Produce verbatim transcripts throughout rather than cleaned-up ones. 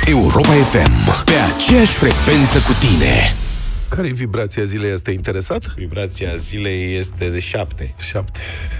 Europa F M, pe aceeași frecvență cu tine. Care e vibrația zilei? Este interesat? Vibrația zilei este de șapte. Șapte.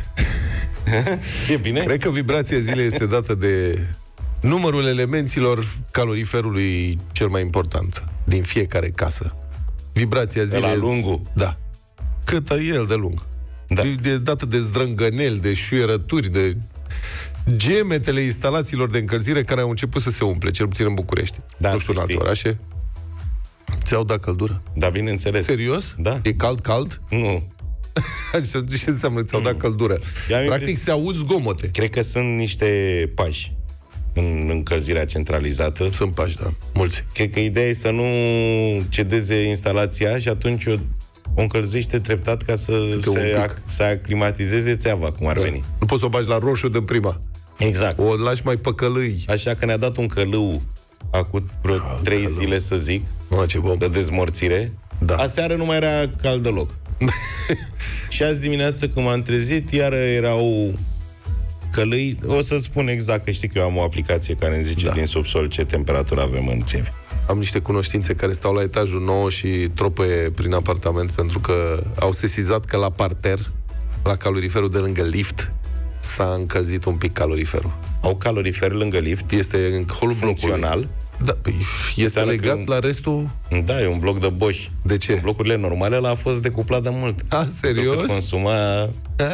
E bine? Cred că vibrația zilei este dată de numărul elemenților caloriferului cel mai important din fiecare casă. Vibrația zilei... De la lungul. Da. Cât e el de lung. Da. E dată de zdrângăneli, de șuierături, de gemetele instalațiilor de încălzire care au început să se umple, cel puțin în București. Da, nu știu în alte orașe. Ți-au dat căldură? Da, bineînțeles. Serios? Da. E cald, cald? Nu. Ce înseamnă ți-au dat căldură? Practic impresi... se aud zgomote. Cred că sunt niște pași în încălzirea centralizată. Sunt pași, da. Mulți. Cred că ideea e să nu cedeze instalația și atunci o, o încălzește treptat ca să se ac- să aclimatizeze țeava, cum ar da. veni. Nu poți să o bagi la roșu de prima. Exact. O lași mai păcălâi. Așa că ne-a dat un călău acum vreo ah, trei călău. zile, să zic, ah, ce bom. de dezmorțire. Da. Aseară nu mai era cald deloc. Și azi dimineață când m-am trezit, iară erau călăi. O să spun exact, că știi că eu am o aplicație care îmi zice da. din subsol ce temperatură avem în țevi. Am niște cunoștințe care stau la etajul nouă și tropăie prin apartament pentru că au sesizat că la parter, la caloriferul de lângă lift, s-a încălzit un pic caloriferul. Au calorifer lângă lift? Este în holul funcțional? Da, păi este legat un... la restul... Da, e un bloc de Bosch. De ce? Blocurile normale ăla a fost decuplat de mult. A, serios? Că consuma...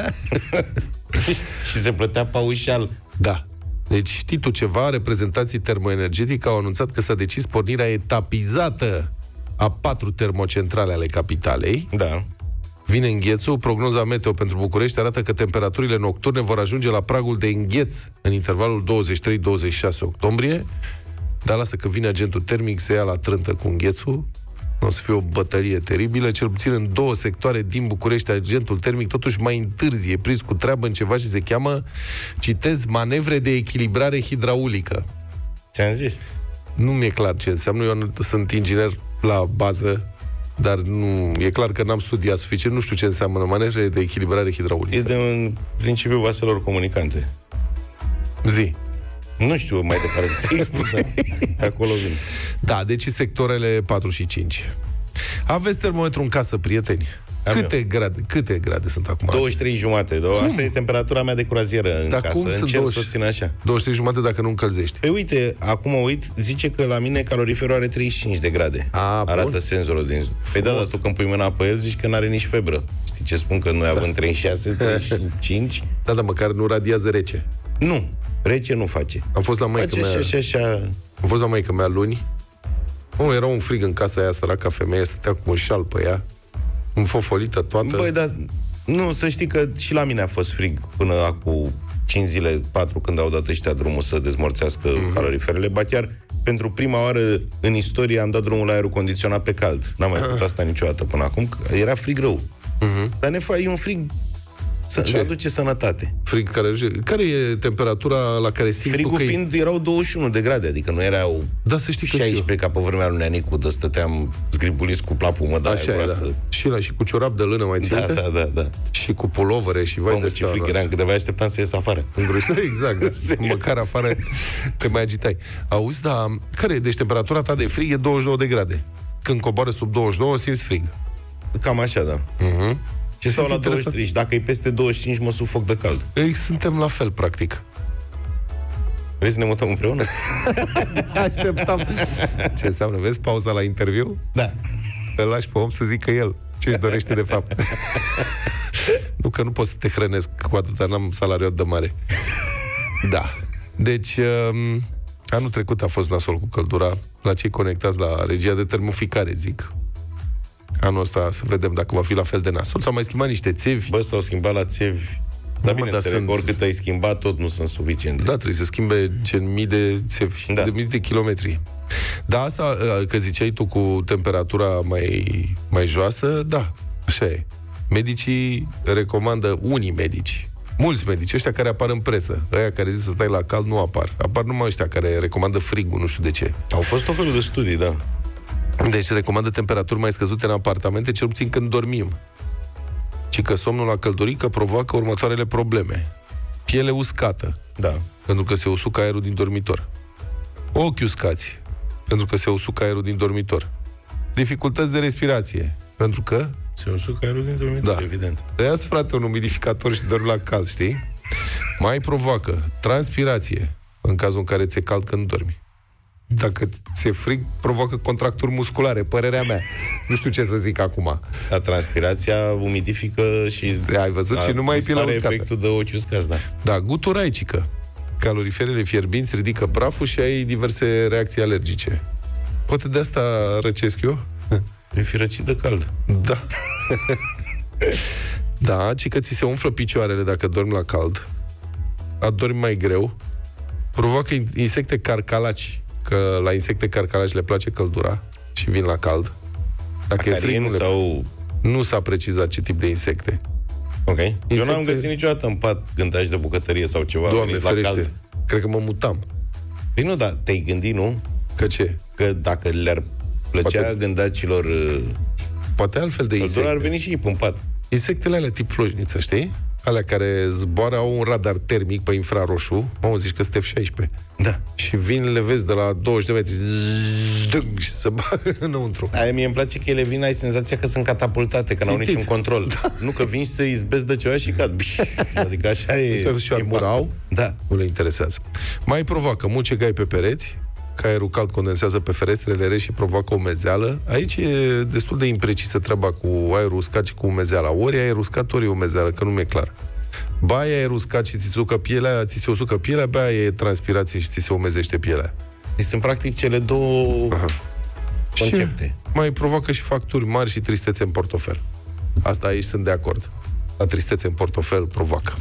și se plătea paușal. Da. Deci știi tu ceva? Reprezentanții termoenergetici au anunțat că s-a decis pornirea etapizată a patru termocentrale ale capitalei. Da. Vine înghețul. Prognoza meteo pentru București arată că temperaturile nocturne vor ajunge la pragul de îngheț în intervalul douăzeci și trei douăzeci și șase octombrie. Dar lasă că vine agentul termic să ia la trântă cu înghețul. O să fie o bătălie teribilă. Cel puțin în două sectoare din București agentul termic totuși mai întârzie, prins cu treabă în ceva și se cheamă, citez, manevre de echilibrare hidraulică. Ți-am zis. Nu mi-e clar ce înseamnă. Eu sunt inginer la bază, dar nu e clar că n-am studiat suficient. Nu știu ce înseamnă manevre de echilibrare hidraulică. E de un principiu vaselor comunicante. Zi. Nu știu mai departe să explic, dar acolo vin. Da, deci sectoarele patru și cinci. Aveți termometru în casă, prieteni? Am câte eu. grade, câte grade sunt acum? douăzeci și trei jumate. Cum? Asta e temperatura mea de croazieră în dar casă. Cum Încerc douăzeci, să o țin așa. douăzeci și trei jumate dacă nu încălzești. Păi uite, acum uit, zice că la mine caloriferul are treizeci și cinci de grade. A, arată bun. Senzorul din... Păi da, dar tu când pui mâna pe el zici că n-are nici febră. Știi ce spun? Că noi da. avem treizeci și șase, treizeci și cinci. Da, dar măcar nu radiază rece. Nu, rece nu face. Am fost la maică mea. Așa, așa. Am fost la maică mea luni. Oh, era un frig în casa aia, săraca femeie, stătea cu un șal pe ea, înfofolită toată. Băi, dar nu, să știi că și la mine a fost frig până acum cinci zile, patru, când au dat ăștia drumul să dezmorțească mm-hmm. caloriferele. Ba chiar pentru prima oară în istorie am dat drumul la aerul condiționat pe cald. N-am mai făcut asta niciodată până acum, că era frig rău. Mm-hmm. Dar ne faci un frig să ne aduce sănătate. Frig care... Care e temperatura la care simți Frigul tu că fiind, erau douăzeci și unu de grade, adică nu erau da, să știi că șaisprezece ca pe vremea lui Neanicu, de stăteam zgribuliți cu plapul mă, da, așa e, da. Să... Și, la, și cu ciorap de lână, mai ține? Da, da, da, da. Și cu pulovere și vai. Mamă, de ce frig eram, că de-abia așteptam să ies afară. Exact, da. Măcar afară te mai agitai. Auzi, da, care e? Deci temperatura ta de frig e douăzeci și două de grade. Când coboară sub douăzeci și doi, simți frig. Cam așa, da. Uh-huh. Și stau la douăzeci și trei. Și dacă e peste douăzeci și cinci, mă sufoc de cald. Ei, suntem la fel, practic. Vrei să ne mutăm împreună? Așteptam. Ce înseamnă? Vezi pauza la interviu? Da. Îl lași pe om să zică el ce-și dorește de fapt. Nu că nu pot să te hrănesc cu atâta, n-am salariu de mare. Da. Deci, um, anul trecut a fost nasol cu căldura. La cei conectați la regia de termoficare, zic. Anul ăsta să vedem dacă va fi la fel de nasol. S-au mai schimbat niște țevi. Bă, s-au schimbat la țevi. Dar bine, înțeleg, sunt... oricât ai schimbat, tot nu sunt suficiente. Da, trebuie să schimbe gen mii de țevi, da. de mii de kilometri. Da, asta, că ziceai tu cu temperatura mai, mai joasă, da, așa e. Medicii recomandă, unii medici, mulți medici, ăștia care apar în presă, ăia care zic să stai la cald, nu apar. Apar numai ăștia care recomandă frigul, nu știu de ce. Au fost o felul de studii, da. Deci recomandă temperaturi mai scăzute în apartamente, cel puțin când dormim. Ci că somnul la căldurică provoacă următoarele probleme. Piele uscată. Da. Pentru că se usucă aerul din dormitor. Ochi uscați. pentru că se usucă aerul din dormitor. Dificultăți de respirație, pentru că se usucă aerul din dormitor, da. evident. Ia-ți, frate, un umidificator și dormi la cald, știi? Mai provoacă transpirație, în cazul în care ți-e cald când dormi. Dacă ți-e frig, provoacă contracturi musculare, părerea mea. Nu știu ce să zic acum. La transpirația umidifică și... Ai văzut? Și nu mai e pielea uscată. Efectul de ochi uscați, da. Da, guturaicică. Caloriferele fierbinți ridică praful și ai diverse reacții alergice. Poate de asta răcesc eu? E fi răcit de cald. Da. Da, ci că ți se umflă picioarele dacă dormi la cald. Adormi mai greu. Provoacă insecte carcalaci, că la insecte carcalaci le place căldura și vin la cald. Dacă e frig, nu, sau... nu s-a precizat ce tip de insecte. Ok. Insecte... Eu n-am găsit niciodată în pat gândaci de bucătărie sau ceva. Doamne ferește, la cald. Cred că mă mutam. Păi nu, dar te-ai gândit, nu? Că ce? Că dacă le-ar plăcea poate... gândacilor... Poate altfel de insecte. Ar veni și ei pe pat. Insectele alea tip plojniță, știi? Alea care zboară, au un radar termic pe infraroșu. Mă, zici că sunt F șaisprezece. Da. Și vin, le vezi de la douăzeci de metri și se bagă înăuntru. Aia mie îmi place că ele vin, ai senzația că sunt catapultate, că n-au niciun control. Da. Nu că vin și să izbesc de ceva și cad. Adică așa e. Și armurau. Da. Nu le interesează. Mai provoacă mucegai pe pereți, că aerul cald condensează pe ferestrele reci și provoacă umezeală. Aici e destul de imprecisă treaba cu aerul uscat și cu umezeala. Ori aer uscat, ori umezeală, că nu mi-e clar. Ba e aer uscat și ți se usucă pielea, ți se usucă pielea, ba e transpirație și ți se umezește pielea. Deci sunt practic cele două Aha. concepte. Și mai provoacă și facturi mari și tristețe în portofel. Asta aici sunt de acord. La tristețe în portofel provoacă.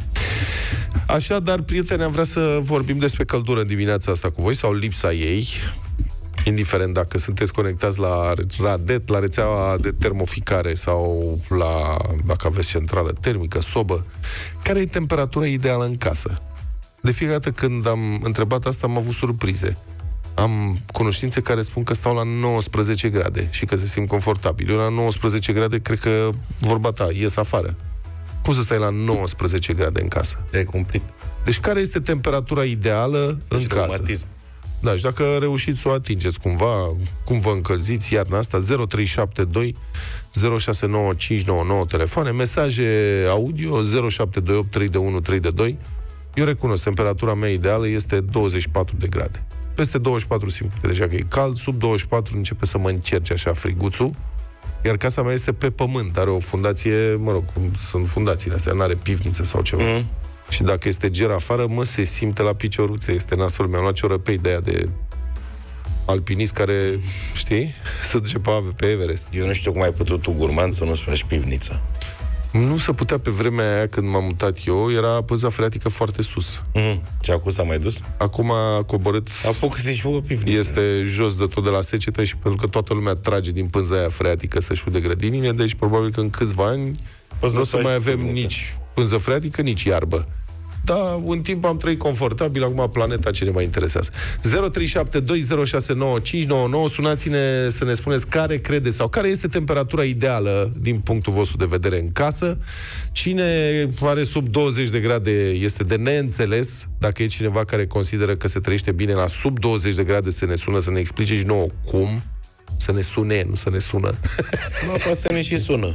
Așadar, prieteni, am vrea să vorbim despre căldură în dimineața asta cu voi, sau lipsa ei, indiferent dacă sunteți conectați la Radet, la rețeaua de termoficare sau la, dacă aveți centrală termică, sobă. Care e temperatura ideală în casă? De fiecare dată când am întrebat asta, am avut surprize. Am cunoștințe care spun că stau la nouăsprezece grade și că se simt confortabil. Eu la nouăsprezece grade, cred că, vorba ta, ies afară. Cum să stai la nouăsprezece grade în casă? E cumplit. Deci care este temperatura ideală deci în casă? Reumatism. Da, și dacă reușiți să o atingeți cumva, cum vă încălziți iarna asta, zero trei șapte doi zero șase nouă cinci nouă nouă telefoane, mesaje audio zero șapte doi opt trei unu trei doi. Eu recunosc, temperatura mea ideală este douăzeci și patru de grade. Peste douăzeci și patru simt că deja că e cald, sub douăzeci și patru începe să mă încerce așa friguțul. Iar casa mea este pe pământ, are o fundație, mă rog, cum sunt fundațiile astea, n-are pivniță sau ceva. Mm. Și dacă este ger afară, mă, se simte la picioruțe, este nasul. Mi-am luat ciorăpei de aia de alpinist care, știi, se duce pe, pe Everest. Eu nu știu cum ai putut tu, gurman, să nu-ți faci pivniță. Nu se putea pe vremea aia, când m-am mutat eu, era pânza freatică foarte sus. Mm. Și acum s-a mai dus? Acum a coborât. Apucă-te și fă pivniță. Este jos de tot de la secetă și pentru că toată lumea trage din pânza aia freatică să-și ude grădinile, deci probabil că în câțiva ani nu o să mai avem pivniță. Nici pânză freatică, nici iarbă. Da, un timp am trăit confortabil, acum planeta ce ne mai interesează. zero trei șapte doi zero șase nouă cinci nouă nouă, sunați-ne să ne spuneți care credeți sau care este temperatura ideală din punctul vostru de vedere în casă. Cine are sub douăzeci de grade este de neînțeles. Dacă e cineva care consideră că se trăiește bine la sub douăzeci de grade, să ne sună, să ne explice și nouă cum. Să ne sune, nu să ne sună. Nu, poate să ne și sună.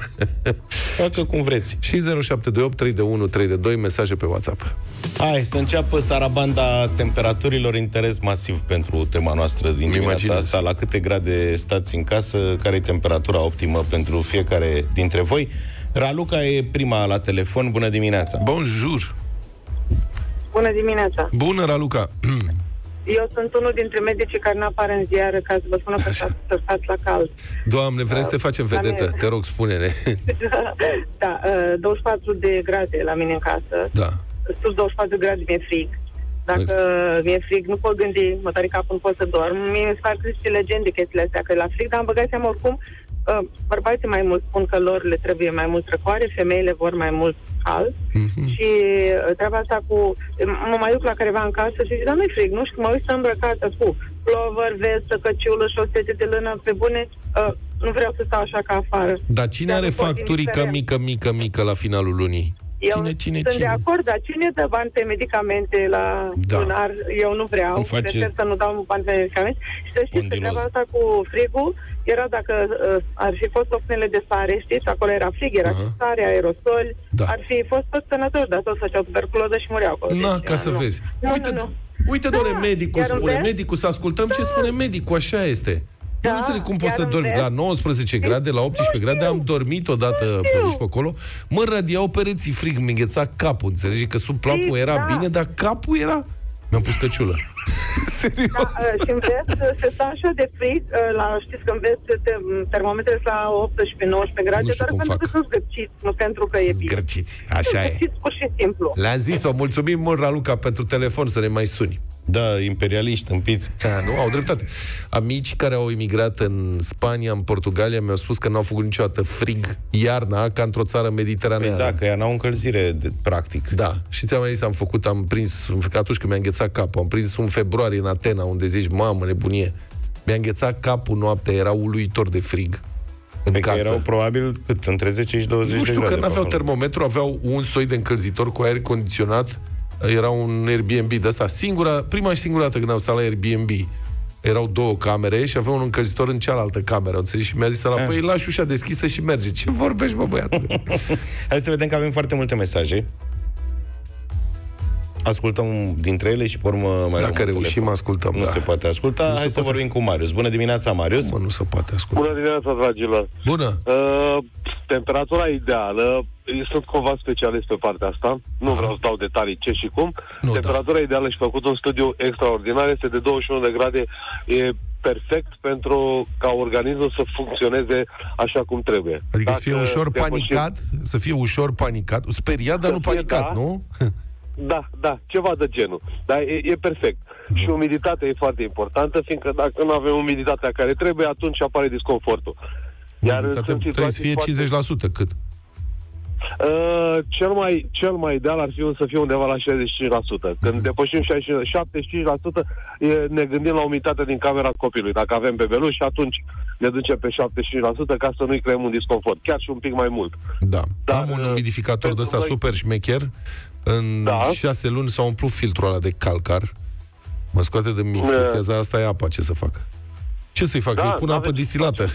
Facă cum vreți. Și zero șapte doi opt trei unu trei doi, mesaje pe WhatsApp. Hai, să înceapă sarabanda temperaturilor. Interes masiv pentru tema noastră din dimineața asta. La câte grade stați în casă? Care e temperatura optimă pentru fiecare dintre voi? Raluca e prima la telefon. Bună dimineața! Bonjour! Bună dimineața! Bună, Raluca! Eu sunt unul dintre medicii care nu apar în ziară ca să vă spună că să stați la cald. Doamne, vrem să te facem vedetă. Te rog, spune-ne. Da, douăzeci și patru de grade la mine în casă. Da. Sub douăzeci și patru de grade mi-e frig. Dacă mi-e frig, nu pot gândi, mă tare capul, nu pot să dorm. Mie mi se fac și legende chestiile astea, că la frig, dar am băgat seama oricum, bărbații mai mult spun că lor le trebuie mai mult răcoare, femeile vor mai mult cald. Mm-hmm. Și treaba asta cu... Mă mai duc la careva în casă și zic, dar nu-i frig, nu știu, mă uit să îmbrăcată cu plover, vestă, căciulă, șosete de lână, pe bune, uh, nu vreau să stau așa ca afară. Dar cine dar are facturică mică, mică, mică la finalul lunii? Eu Cine, cine, sunt cine? de acord, dar cine dă bani pe medicamente la Da. lunar? Eu nu vreau, Îmi face prefer să nu dau bani pe medicamente. Și să știți că treaba asta cu frigul era dacă uh, ar fi fost opțiunile de stare, știți, acolo era frig, era Aha. stare, aerosoli, Da. ar fi fost tot sănătoși, dar toți făceau tuberculoză și mureau acolo. Na, Deci, ca să nu. vezi. Nu, Uite, nu, nu. uite Da, doamne, medicul iar în spune, vest- medicul, să ascultăm ce spune medicul, așa este. Eu Da, nu înțeleg cum poți iar să în dormi vest- la nouăsprezece grade, la optsprezece grade, am dormit odată pe aici pe acolo, mă radiau pereții frig, mi îngheța capul, înțelegi că sub plapul era da. bine, dar capul era... Mi-am pus căciulă. Serios. Da, uh, și în vest uh, se stă așa de frig, uh, la, știți că în vest te, termometrele sunt la optsprezece nouăsprezece grade, Nu știu doar cum pentru fac. că sunt zgârciți, nu pentru că e Sunt bine. zgârciți, așa e. Zgârciți pur și simplu. Le-am zis-o, mulțumim mult, Raluca, pentru telefon, să ne mai suni. Da, imperialiști, împiți. Da, nu, au dreptate. Amici care au emigrat în Spania, în Portugalia, mi-au spus că n-au făcut niciodată frig iarna ca într-o țară mediteraneană. Păi da, că ea n-au încălzire, de, practic. Da, și ți-am mai zis, am făcut, am prins, atunci când mi-a înghețat capul, am prins un februarie în Atena, unde zici, mamă, nebunie. Mi-a înghețat capul noaptea, era uluitor de frig în Pe că casă. erau probabil cât, între zece și douăzeci Nu de știu, grade. că pe n-aveau acolo. termometru, aveau un soi de încălzitor cu aer condiționat. Era un Airbnb de ăsta. Singura, prima și singura dată când am stat la Airbnb, erau două camere și aveau un încălzitor în cealaltă cameră, înțelegi? Și mi-a zis ăla, păi lași ușa deschisă și merge. Ce vorbești, bă, băiatule? Hai să vedem că avem foarte multe mesaje. Ascultăm dintre ele și pe urmă mai luăm Dacă un reușim, telefon. ascultăm. Nu da. se poate asculta. Nu Hai se să poate. vorbim cu Marius. Bună dimineața, Marius. Mă, nu se poate asculta. Bună dimineața, dragilor! Bună! Uh, temperatura ideală, eu sunt cumva specialist pe partea asta, nu Aha. vreau să dau detalii ce și cum. Nu, temperatura ideală, și făcut un studiu extraordinar, este de douăzeci și unu de grade, e perfect pentru ca organismul să funcționeze așa cum trebuie. Adică să fie Dacă ușor depășim- panicat, să fie ușor panicat, speriat, dar Să nu fie, panicat, da. nu? Da, da, ceva de genul. Dar e, e perfect. Și umiditatea e foarte importantă, fiindcă dacă nu avem umiditatea care trebuie, atunci apare disconfortul. Iar Umiditatea sunt trebuie să situații fie foarte- cincizeci la sută, cât? Uh, cel, mai, cel mai ideal ar fi un să fie undeva la șaizeci și cinci la sută. Când depășim șaizeci, șaptezeci și cinci la sută, e, ne gândim la umiditatea din camera copilului. Dacă avem bebeluși, atunci ne ducem pe șaptezeci și cinci la sută ca să nu-i creăm un disconfort. Chiar și un pic mai mult. Da. Dar, Am un uh, umidificator de pentru ăsta noi- super șmecher. În Da. șase luni s-a umplut filtrul ăla de calcar. Mă scoate de minți Da. chestia asta, asta e apa, ce să fac? Ce să-i fac? Da, Să-i pun apă n-aveți ce distilată?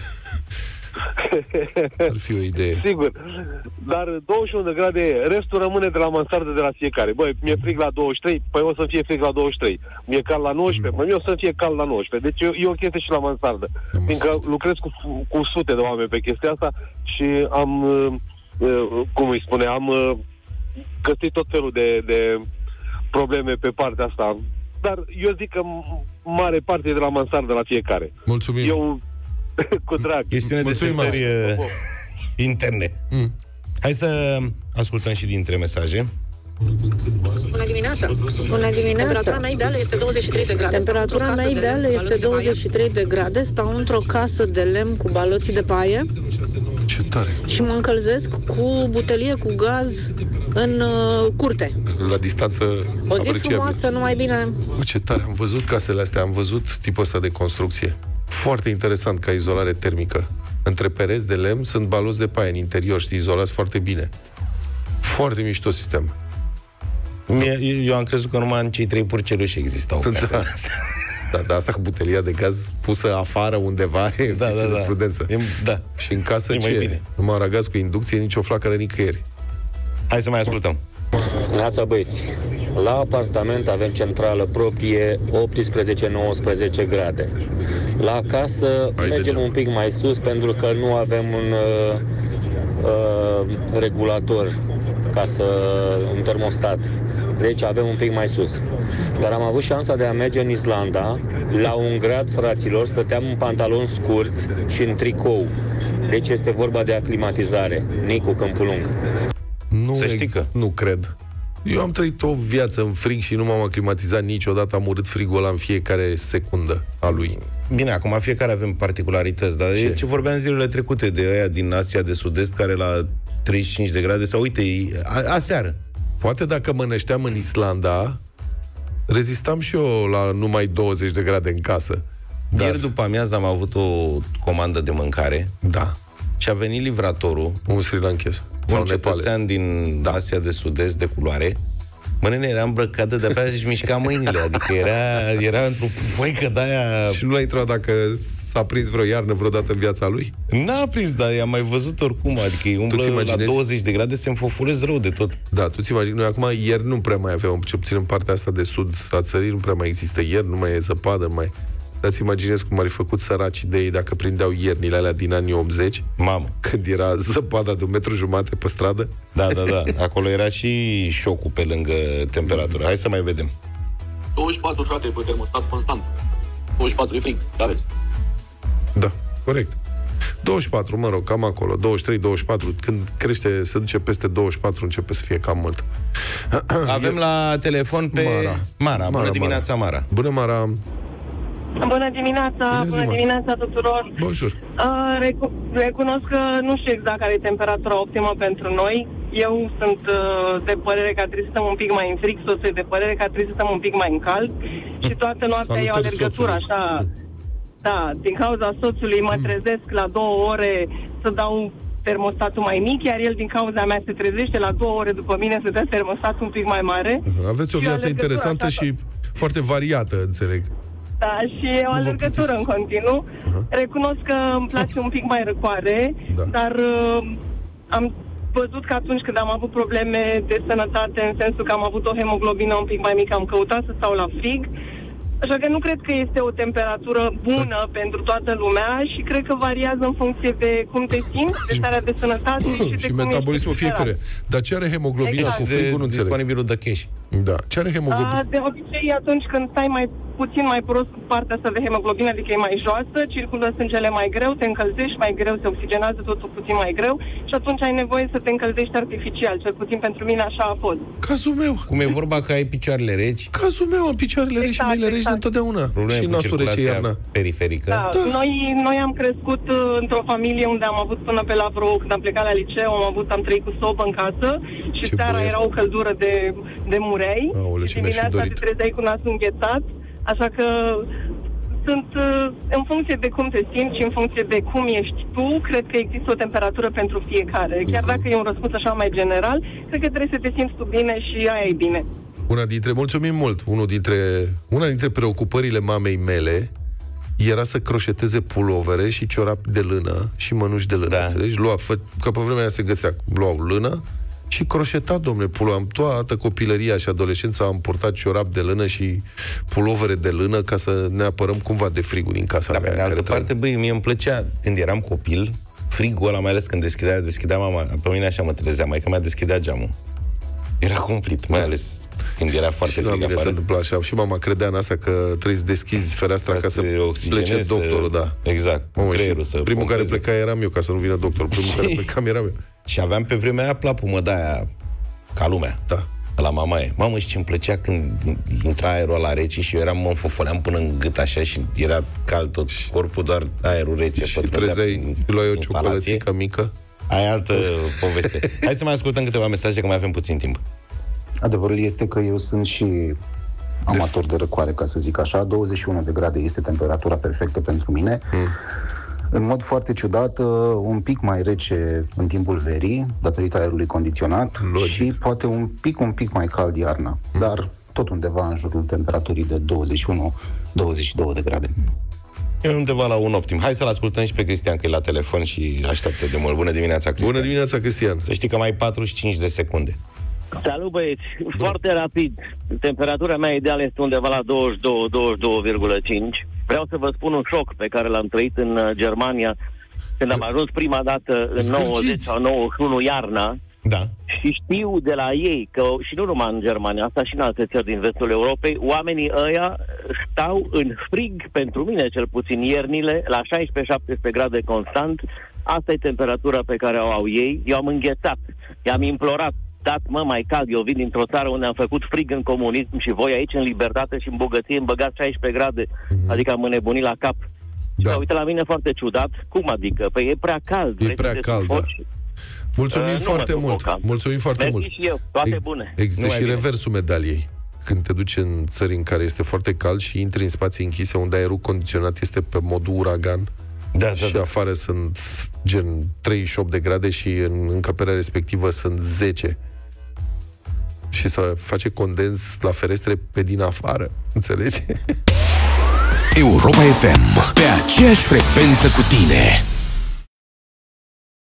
Ar fi o idee. Sigur. Dar douăzeci și unu de grade, restul rămâne de la mansardă de la fiecare. Băi, mi-e frig la douăzeci și trei, păi o să fie frig la douăzit și trei. Mi-e cald la nouăsprezece, păi o să fie cald la nouăsprezece. Deci e, e o chestie și la mansardă. Am Fiindcă înțeles. lucrez cu, cu sute de oameni pe chestia asta și am, uh, uh, cum îi spune, am uh, găsit tot felul de, de probleme pe partea asta. Dar eu zic că m- mare parte e de la mansardă la fiecare. Mulțumim. Eu, cu drag. Chestiune de Mulțumim, setări Marius. uh, interne. Mm. Hai să ascultăm și dintre mesaje. Bună dimineața! Bună dimineața! Temperatura mea ideală este douăzeci și trei de grade. Temperatura Stau mea într-o casă ideală de lemn cu este baloți de paie. douăzeci și trei de grade, stau într-o casă de lemn cu baloții de paie Ce tare. și mă încălzesc cu butelie cu gaz în uh, curte. La distanță O zi apreciabilă. frumoasă, numai bine. Bă, ce tare, am văzut casele astea, am văzut tipul ăsta de construcție. Foarte interesant ca izolare termică. Între pereți de lemn sunt baloți de paie în interior, știi, izolați foarte bine. Foarte mișto sistem. Mie, eu am crezut că numai în cei trei purceluși existau. Da. Da, dar asta cu butelia de gaz pusă afară undeva e Da, chestie da, de da. prudență. E, da. Și în casă E ce mai e? bine. Numai aragaz cu inducție, nicio flacără nicăieri. Hai să mai ascultăm. Neața băieți, la apartament avem centrală proprie optsprezece nouăsprezece grade. La casă Hai mergem degeaba. un pic mai sus pentru că nu avem un uh, uh, regulator ca să un termostat. Deci avem un pic mai sus. Dar am avut șansa de a merge în Islanda. La un grad, fraților, stăteam în pantaloni scurți și în tricou. Deci este vorba de aclimatizare. Nicu, Câmpul Lung. Nu, Să știi că- nu cred. Eu am trăit o viață în frig și nu m-am aclimatizat niciodată, am urât frigul ăla în fiecare secundă a lui. Bine, acum fiecare avem particularități, dar Ce? ce, ce vorbeam zilele trecute de aia din Asia de Sud-Est care la treizeci și cinci de grade, sau uite, a, aseară. Poate dacă mă nășteam în Islanda, rezistam și eu la numai douăzeci de grade în casă. Dar... Dar, Ieri după amiază am avut o comandă de mâncare da, și a venit livratorul, un sri lankez. un cetățean din da. Asia de Sud-Est de culoare. Mă, nene, era îmbrăcată, de-abia își mișca mâinile. Adică era, era într-o foică de-aia... Și nu l-a intrat dacă s-a prins vreo iarnă vreodată în viața lui? N-a prins, dar i-am mai văzut oricum. Adică îi umblă la douăzeci de grade, se înfofurez rău de tot. Da, tu ți imagini, noi acum ieri nu prea mai aveam, ce puțin în partea asta de sud a țării, nu prea mai există ieri, nu mai e zăpadă, nu mai... Dar-ți imaginezi cum ar fi făcut săraci de ei dacă prindeau iernile alea din anii optzeci? Mamă! Când era zăpada de un metru jumate pe stradă? Da, da, da. Acolo era și șocul pe lângă temperatură. Hai să mai vedem. douăzeci și patru, frate, pe termostat constant. douăzeci și patru e frig, aveți. Da, corect. douăzeci și patru, mă rog, cam acolo. douăzeci și trei, douăzeci și patru. Când crește, se duce peste douăzeci și patru, începe să fie cam mult. Avem la telefon pe Mara. Mara. Bună Mara, dimineața, Mara. Mara. Bună, Mara. Bună dimineața, Bine bună zi, dimineața tuturor. Bonjour. Uh, recu- recunosc că nu știu exact care e temperatura optimă pentru noi. Eu sunt uh, de părere că trebuie să stăm un pic mai în frig, soțul e de părere că trebuie să stăm un pic mai în cald. Și toată noaptea e o alergătură așa. Da, din cauza soțului mă trezesc la două ore să dau termostatul mai mic, iar el din cauza mea se trezește la două ore după mine să dea termostatul un pic mai mare. Aveți o viață interesantă și foarte variată, înțeleg. Da, și e o alergătură în continuu. Uh-huh. Recunosc că îmi place un pic mai răcoare, da. Dar uh, am văzut că atunci când am avut probleme de sănătate, în sensul că am avut o hemoglobină un pic mai mică, am căutat să stau la frig. Așa că nu cred că este o temperatură bună da. Pentru toată lumea și cred că variază în funcție de cum te simți, de starea de sănătate și, și de și metabolismul fiecare. Dar ce are hemoglobina exact. Cu frigul, nu înțeleg. Disponibilul de cash. Da. Ce are hemoglobina? A, de obicei, atunci când stai mai puțin mai prost cu partea asta de hemoglobină, adică e mai joasă, circulă sângele mai greu, te încălzești mai greu, se oxigenează totul puțin mai greu și atunci ai nevoie să te încălzești artificial. Cel puțin pentru mine așa a fost. Cazul meu. Cum e vorba că ai picioarele reci? Cazul meu, am picioarele reci exact, și mâinile reci de întotdeauna. Probleme și nasul rece iarna. Periferică. Da. Da. Noi, noi am crescut uh, într-o familie unde am avut până pe la vreo, când am plecat la liceu, am avut, am trăit cu sobă în casă și ce seara era o căldură de, de murei. Aole, și dimineața te trezeai cu nasul înghețat. Așa că sunt, în funcție de cum te simți și în funcție de cum ești tu, cred că există o temperatură pentru fiecare. Chiar dacă e un răspuns așa mai general, cred că trebuie să te simți tu bine și aia e bine. Una dintre, mulțumim mult, unul dintre, una dintre preocupările mamei mele era să croșeteze pulovere și ciorapi de lână și mănuși de lână, da. Înțelegi? Lua, fă, că pe vremea aia se găsea, luau lână și croșeta, domnule, pulo. Am toată copilăria și adolescența am purtat ciorap de lână și pulovere de lână ca să ne apărăm cumva de frigul din casa da, mea. Pe de altă parte, băi, mie îmi plăcea, când eram copil, frigul ăla, mai ales când deschidea, deschidea mama, pe mine așa mă trezea, maica mea deschidea geamul. Era cumplit, mai ales când era foarte frig afară. Se întâmplă așa. Și mama credea în asta că trebuie să deschizi fereastra ca, ca să plece doctorul, da. Exact. Mamă, să primul care pleca eram eu, ca să nu vină doctorul. Primul care plecam eram eu. Și aveam pe vremea aia plapumă de aia, ca lumea. Da. La mamaie. Mamă, și ce-mi plăcea când intra aerul ăla rece și eu eram, mă înfofoleam până în gât așa și era cald tot corpul, doar aerul rece. Și trezeai, luai o ciocolățică mică. Aia altă poveste. Hai să mai ascultăm câteva mesaje, că mai avem puțin timp. Adevărul este că eu sunt și amator de răcoare, ca să zic așa. douăzeci și unu de grade este temperatura perfectă pentru mine. Mm. În mod foarte ciudat, un pic mai rece în timpul verii, datorită aerului condiționat. Logic. Și poate un pic, un pic mai cald iarna. Mm. Dar tot undeva în jurul temperaturii de douăzeci și unu douăzeci și doi de grade. E undeva la un optim. Hai să-l ascultăm și pe Cristian, că e la telefon și așteaptă de mult. Bună dimineața, Cristian. Bună dimineața, Cristian. Să știi că mai ai patruzeci și cinci de secunde. Salut, băieți. Foarte rapid. Temperatura mea ideală este undeva la douăzeci și doi douăzeci și doi virgulă cinci. Vreau să vă spun un șoc pe care l-am trăit în Germania când am ajuns prima dată în nouăzeci sau nouăzeci și unu iarna. Da. Și știu de la ei că, și nu numai în Germania, asta și în alte țări din vestul Europei, oamenii ăia stau în frig, pentru mine cel puțin, iernile, la șaisprezece șaptesprezece grade constant. Asta e temperatura pe care o au ei. Eu am înghețat, i-am implorat, dat mă mai cald, eu vin dintr-o țară unde am făcut frig în comunism și voi aici în libertate și în bogăție îmi băgați șaisprezece grade, mm-hmm. adică am înnebunit la cap. Da. Și uite la mine foarte ciudat, cum adică? Păi e prea cald. E prea cald, da. Mulțumim uh, foarte mult. Mulțumim foarte Mergi mult. și eu, toate Ex- bune. Există nu și reversul medaliei. Când te duci în țări în care este foarte cald și intri în spații închise unde aerul condiționat este pe modul uragan, Da, da, și da. afară sunt gen treizeci și opt de grade și în încăperea respectivă sunt zece. Și să face condens la ferestre pe din afară. Înțelegi? Europa F M, pe aceeași frecvență cu tine.